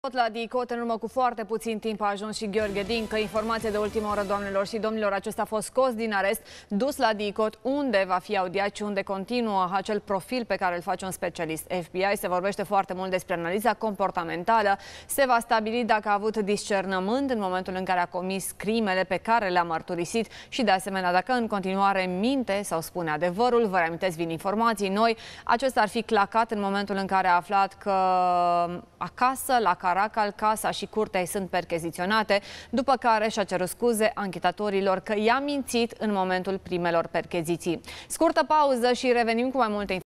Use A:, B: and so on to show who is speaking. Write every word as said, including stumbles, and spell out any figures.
A: Tot la DICOT, în urmă cu foarte puțin timp a ajuns și Gheorghe Dincă. Informație de ultimă oră, doamnelor și domnilor, acesta a fost scos din arest, dus la DICOT, unde va fi audiat și unde continuă acel profil pe care îl face un specialist F B I. Se vorbește foarte mult despre analiza comportamentală. Se va stabili dacă a avut discernământ în momentul în care a comis crimele pe care le-a mărturisit și, de asemenea, dacă în continuare minte sau spune adevărul. Vă reamintesc, vin informații noi. Acesta ar fi clacat în momentul în care a aflat că acasă, la Caracal, casa și curtea sunt percheziționate, după care și-a cerut scuze anchetatorilor că i-a mințit în momentul primelor percheziții. Scurtă pauză și revenim cu mai multe informații.